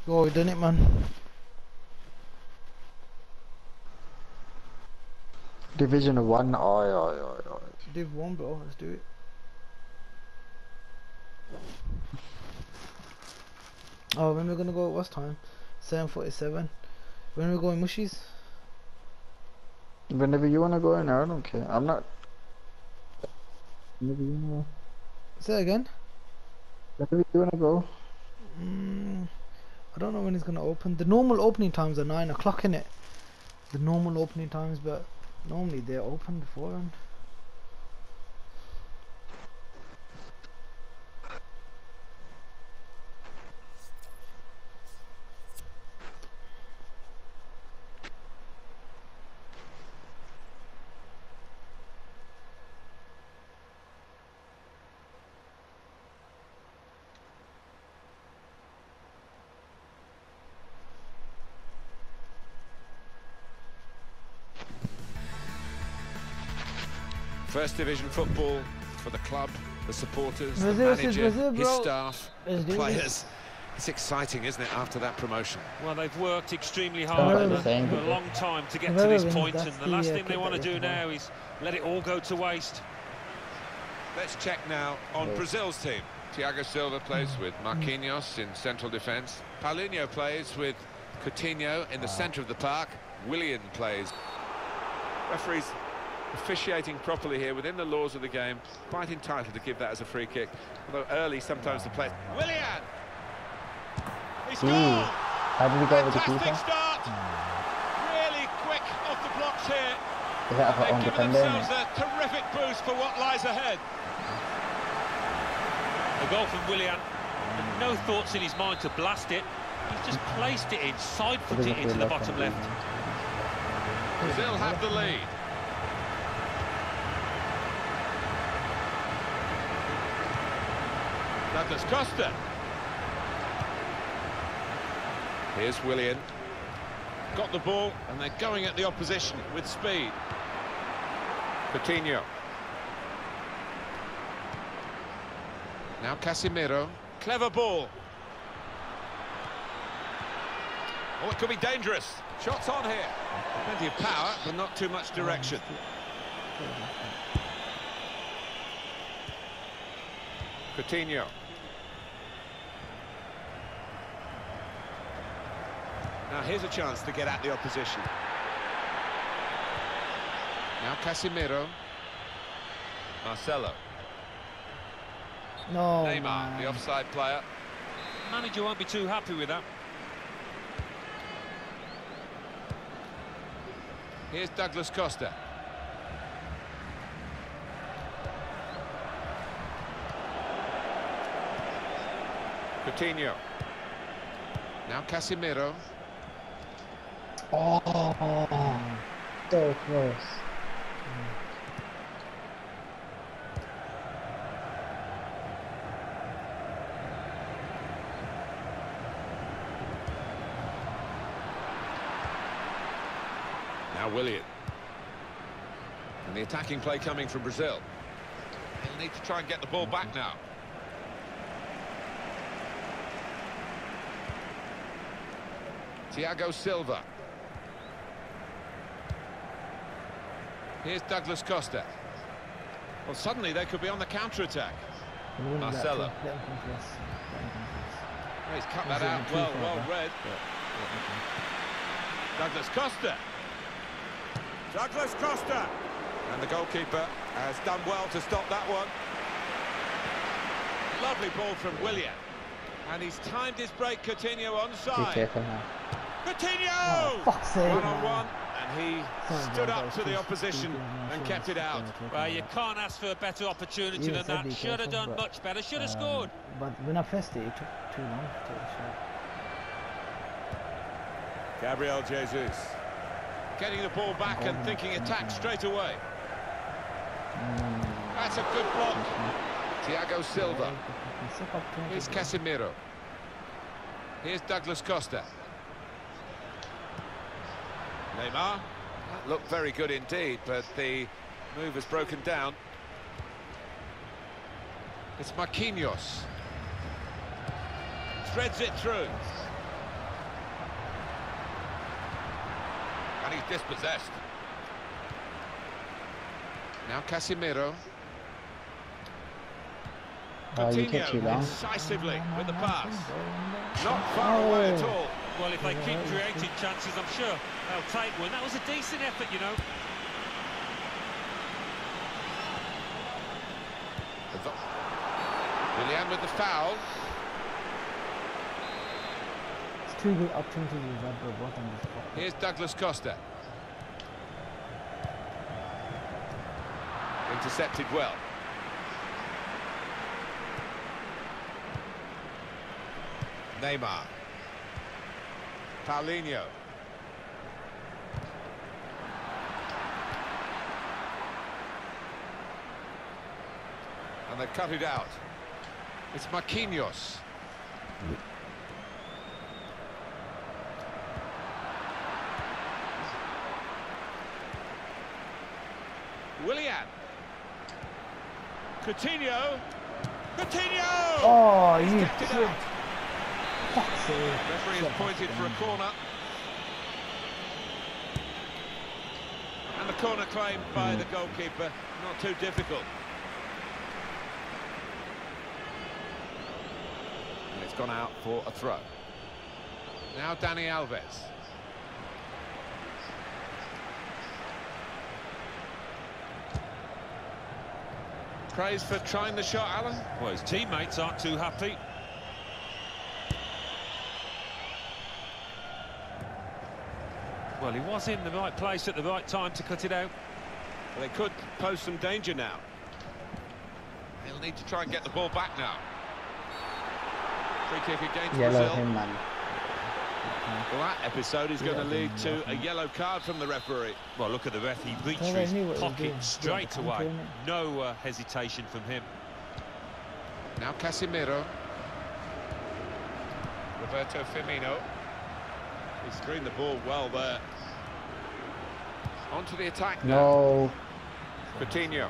Oh, we done it, man. Division 1. Oh. Div 1, bro. Let's do it. Oh, when we're gonna go? What's time? 7:47. When are we going, mushies? Whenever you wanna go in, I don't care. I'm not. Whenever you wanna. Say that again. Whenever you wanna go. I don't know when it's gonna open. The normal opening times are 9 o'clock, innit? The normal opening times, but normally they're open beforehand. First division football for the club, the supporters, the Brazil, manager, his bro. staff, Let's the do players. this. It's exciting, isn't it, after that promotion? Well, they've worked extremely Whoever hard wins, for a long time to get to whoever this wins, point, that's and the the, last thing they kick want to that do you have to now is let it all go to waste. Let's check now on Brazil's team. Thiago Silva plays with Marquinhos in central defence. Paulinho plays with Coutinho in the centre of the park. Willian plays. Referees officiating properly here within the laws of the game. Quite entitled to give that as a free kick. Although early, sometimes the play. Willian! He scored! How did we go with the Fantastic keeper? start! Really quick off the blocks here. Is that our own They've given defender? themselves a terrific boost for what lies ahead. The goal from Willian, and no thoughts in his mind to blast it. He's just placed it in, side-footed it into the bottom left. Brazil have the lead. Douglas Costa. Here's Willian. Got the ball, and they're going at the opposition with speed. Coutinho. Now Casemiro. Clever ball. Oh, it could be dangerous. Shots on here. Plenty of power, but not too much direction. Coutinho. Now here's a chance to get at the opposition. Now Casemiro. Marcelo. No. Neymar, Man. the offside player. Manager won't be too happy with that. Here's Douglas Costa. Coutinho. Now Casemiro. Oh, so close. Now Willian. And the attacking play coming from Brazil. They'll need to try and get the ball back now. Thiago Silva. Here's Douglas Costa. Well, suddenly they could be on the counter-attack. Marcelo. Oh, he's cut that out well read. Douglas Costa. Douglas Costa. And the goalkeeper has done well to stop that one. Lovely ball from Willian. And he's timed his break, Coutinho Be onside. careful now. Coutinho! Oh, fuck's sake, One-on-one. man. And he Sorry, stood man, up that to was the too opposition stupid, man. and Should've kept it out. Well, you can't ask for a better opportunity Yeah, than said that. be Should have careful, done but, much better. Should have scored. But when I pressed it, it took too long to take the shot. Gabriel Jesus. Getting the ball back and thinking attack straight away. That's a good block. Thiago Silva. Here's Casemiro. Here's Douglas Costa. Neymar. That looked very good indeed, but the move has broken down. It's Marquinhos. Threads it through. He's dispossessed. Now Casemiro. Oh, you took too Coutinho long. incisively with the pass. Not far away at all. Well, if they keep creating chances, I'm sure they'll take one. That was a decent effort, you know. Willian with the foul. It's 2 good opportunities we've had, but both of them just fucked. Here's Douglas Costa. Intercepted well. Neymar. Paulinho. And they cut it out. It's Marquinhos. Willian. Coutinho. Coutinho! Oh, He's you kept it shit. out. Fuck's sake. Referee has pointed for a corner. And the corner claimed by the goalkeeper, not too difficult. And it's gone out for a throw. Now Dani Alves. Praise for trying the shot, Alan. Well, his teammates aren't too happy. Well, he was in the right place at the right time to cut it out. Well, they could pose some danger now. He'll need to try and get the ball back now. Free kick against Yellow Brazil. him, man. Well, that episode is going to lead to a yellow card from the referee. Well, look at the ref. He reached Well, for they his knew what he was pocket doing. straight Yeah, away. countering it. No hesitation from him. Now Casemiro. Roberto Firmino. He screened the ball well there. On to the attack now. No. Coutinho.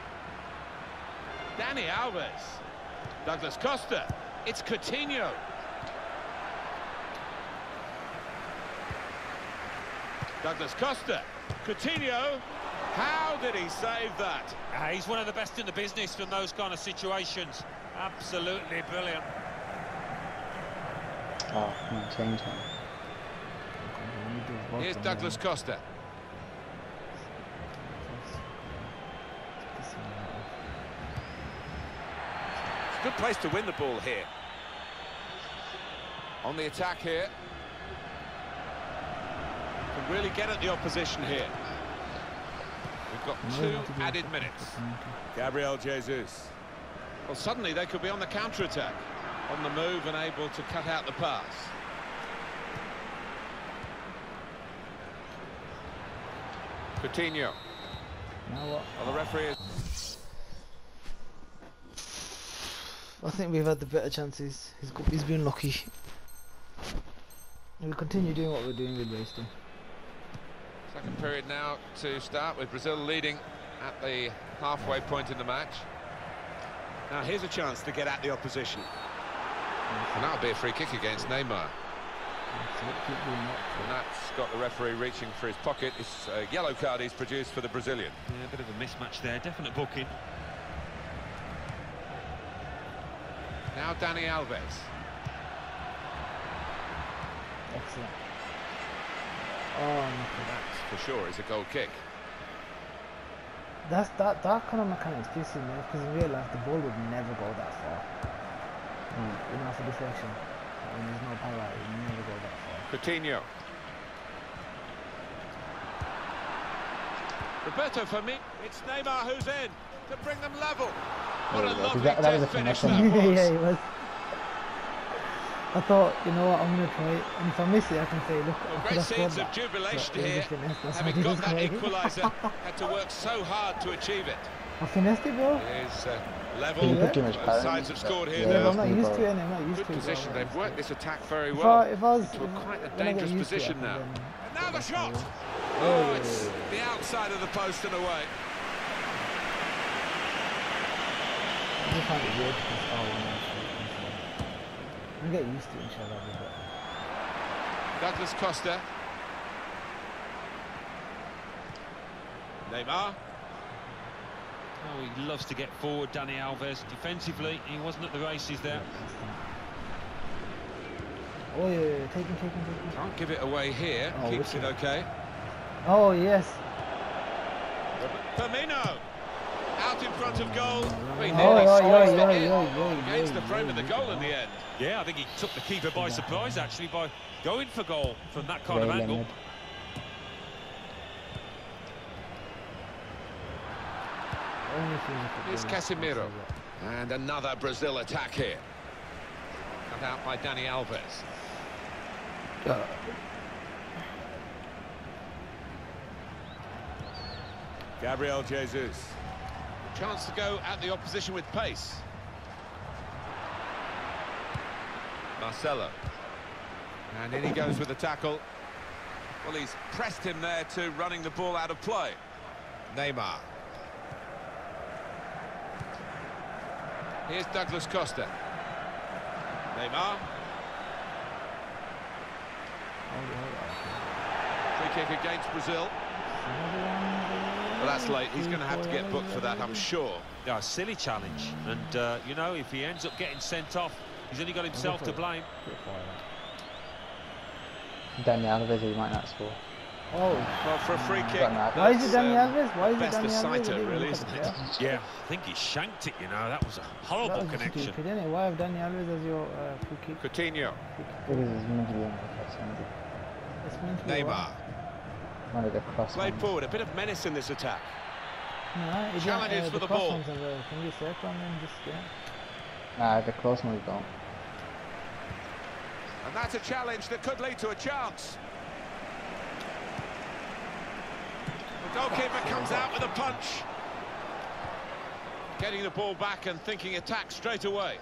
Dani Alves. Douglas Costa. It's Coutinho. Douglas Costa. Coutinho. How did he save that? He's one of the best in the business from those kind of situations. Absolutely brilliant. Oh, come on, change him. Here's Douglas Costa. It's a good place to win the ball here. On the attack here. Can really get at the opposition here. We've got 2 added minutes. Gabriel Jesus. Well, suddenly they could be on the counter-attack. On the move and able to cut out the pass. Coutinho. Now what? Well, the referee is... I think we've had the better chances. He's been lucky. We'll continue doing what we're doing with wasting. Second period now to start, with Brazil leading at the halfway point in the match. Now here's a chance to get at the opposition. And that'll be a free kick against Neymar. And that's got the referee reaching for his pocket. It's a yellow card he's produced for the Brazilian. Yeah, a bit of a mismatch there. Definite booking. Now Dani Alves. Excellent. Oh, That, for sure, is a goal kick. that kind of mechanics pisses me off, because in real life the ball would never go that far. Even after deflection, when there's no power, it would never go that far. Coutinho. Roberto Firmino. It's Neymar who's in to bring them level. What a lovely That was a finish finesse. that was. Yeah, it was. I thought, you know what, I'm going to try it, and if I miss it I can say, look, Well, I could great have scored scenes of that. jubilation But it was here. a finesse, that's Having what got it that was. equaliser, had to work so hard to achieve it. I finessed it, bro. It is level. Can you put too much Both power sides in have that? scored here Yeah, Yeah, but now. I'm not used to it, and I'm not used Good to it. position. bro. They've worked this attack very If well. I was, Into quite a when I get dangerous used to it, position I now. can then And now get the back shot. to it. Oh, it's the outside of the post and away. I just find it weird because I get used to it, inshallah. Douglas Costa. Neymar. Oh, he loves to get forward, Dani Alves. Defensively, he wasn't at the races there. Oh yeah, take him. Can't give it away here. Oh, Keeps it okay. Oh yes. Firmino out in front of goal. He Oh, nearly yeah, squeezed yeah, it in yeah, against the frame of the goal in the end. Yeah, I think he took the keeper by surprise, actually, by going for goal from that kind of Very angle. limited. Here's Casemiro. And another Brazil attack here. Cut out by Dani Alves. Gabriel Jesus. Chance to go at the opposition with pace. Marcelo. And in he goes with the tackle. Well, he's pressed him there to running the ball out of play. Neymar. Here's Douglas Costa. Neymar. Free kick against Brazil. Well, that's late. He's going to have to get booked for that, I'm sure. Yeah, a silly challenge. And, you know, if he ends up getting sent off, he's only got himself to blame. Dani Alves, he might not score. Oh. Well, for a free kick. Why is it Dani Alves? Why is it best Dani Alves? decider, really, isn't it? Yeah, I think he shanked it, you know. That was a horrible connection. Stupid, isn't it? Why have Dani Alves as your free kick? Coutinho. Because it's meant to be on the cross. It's meant to be Neymar. One of the cross Played ones. forward. A bit of menace in this attack. No, it Challenges for the cross ball. ones are the, can you circle and just Nah, the cross ones don't. And that's a challenge that could lead to a chance. The goalkeeper comes out with a punch. Getting the ball back and thinking attack straight away.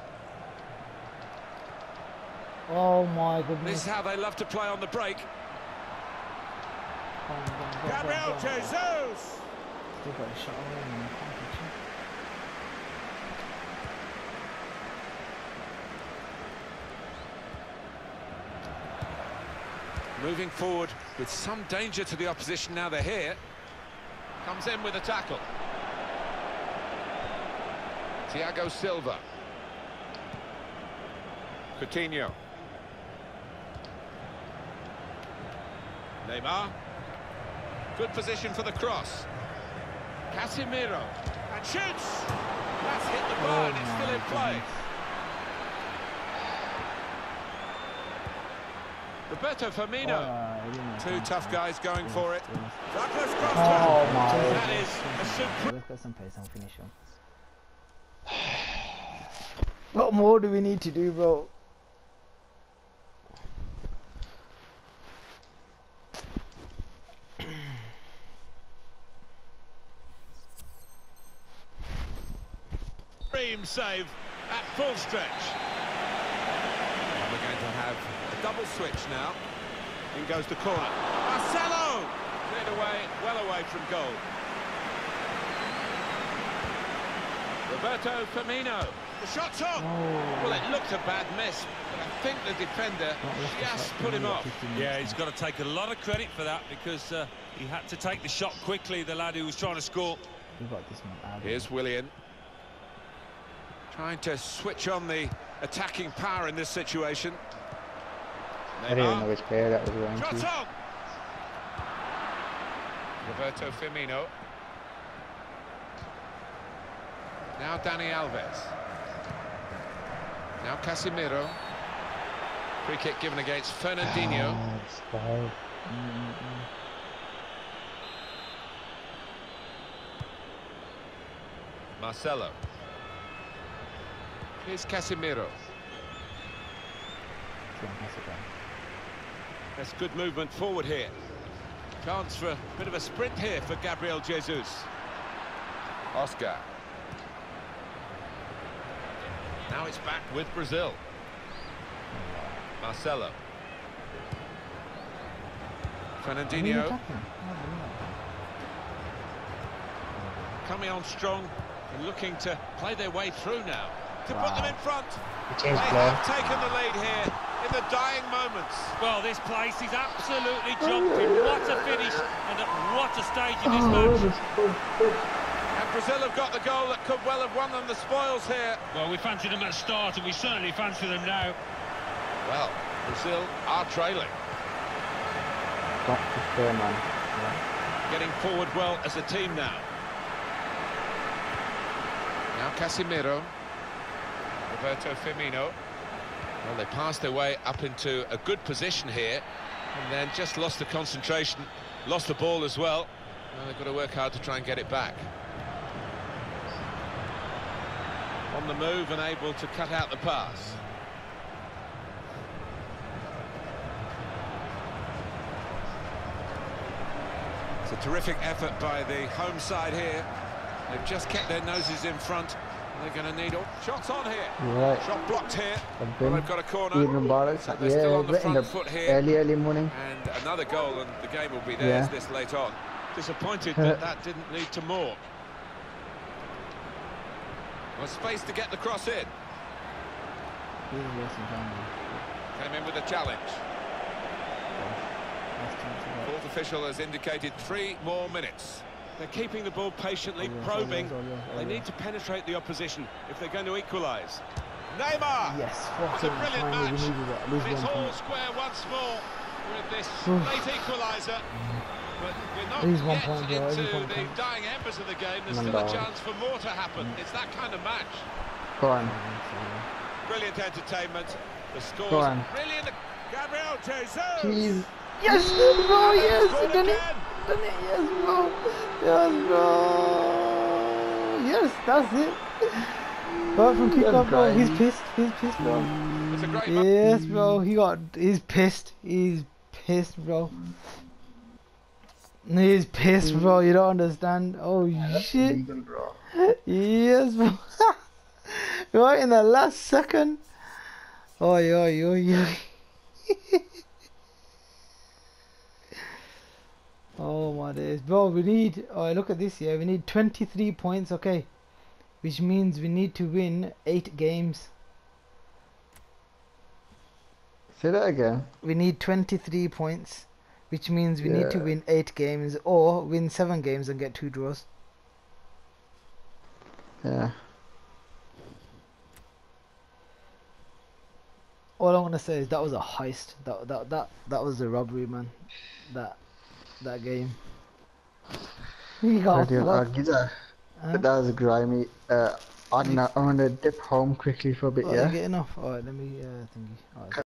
Oh my goodness. This is how they love to play on the break. Go, Gabriel go. Jesus! Still got a shot away, man. Can't touch it. Moving forward with some danger to the opposition now they're here. Comes in with a tackle. Thiago Silva. Coutinho. Neymar. Good position for the cross. Casemiro. And shoots! That's hit the bar and it's still in play. Roberto Firmino. Two tough guys going for it. Douglas Costa. Oh my. That is a super. Let's get some pace and finish him. What more do we need to do, bro? Dream save at full stretch. We're going to have a double switch now. In goes the corner. Marcelo! Cleared away, well away from goal. Roberto Firmino. The shot's on. Oh. Well, it looked a bad miss, but I think the defender just put him off. Yeah, he's got to take a lot of credit for that because he had to take the shot quickly, the lad who was trying to score. We got this one. Here's Willian. Trying to switch on the attacking power in this situation. I didn't even know which player that was going Shot to. on! Roberto Firmino. Now Dani Alves. Now Casemiro. Free kick given against Fernandinho. Ah, it's foul. Marcelo. Here's Casemiro. That's good movement forward here. Chance for a bit of a sprint here for Gabriel Jesus. Oscar. Now it's back with Brazil. Marcelo. Fernandinho coming on strong and looking to play their way through now. To put them in front. He They changed player. have taken the lead here. in the dying moments. Well, this place is absolutely jumping. What a finish and at what a stage in this match. And Brazil have got the goal that could well have won them the spoils here. Well, we fancied them at the start and we certainly fancy them now. Well, Brazil are trailing. Don't despair, man. Getting forward well as a team now. Now Casemiro. Roberto Firmino. Well, they passed their way up into a good position here and then just lost the concentration, lost the ball as well. Well, they've got to work hard to try and get it back. On the move and able to cut out the pass. It's a terrific effort by the home side here. They've just kept their noses in front. They're going to need shots on here. Right. Shot blocked here. Well, they've got a corner. Even about it. So they're still on the front foot here. Early morning. And another goal, and the game will be theirs this late on. Disappointed that that didn't lead to more. Well, space to get the cross in. Came in with a challenge. Fourth official has indicated 3 more minutes. They're keeping the ball patiently, probing. They need to penetrate the opposition if they're going to equalise. Neymar! Yes, It's a brilliant match. It's all 1 square once more with this late equaliser. But we're not At least 1 yet point, bro. into At least 1 the point. dying embers of the game. There's still a chance for more to happen. It's that kind of match. Go on. Brilliant entertainment. The score's Go on. really in the... Gabriel Jesus! Jeez. Yes, bro, yes, Scored done it, again. done it, yes, bro, yes, bro, yes, that's it. Apart from kick off, bro, he's pissed, bro. It's a great Yes, bro, he's pissed, bro. He's pissed, bro, you don't understand. Oh, shit. Yes, bro. Right in the last second. Oi, oi, oi, oi. Oh my days, bro, we need, oh look at this here, we need 23 points, okay, which means we need to win 8 games. Say that again. We need 23 points, which means we need to win 8 games or win 7 games and get 2 draws. Yeah. All I'm gonna say is that was a heist. That was a robbery, man. That game. You got That was grimy. I'm gonna dip home quickly for a bit, yeah? Get enough. Alright, let me thingy. Alright.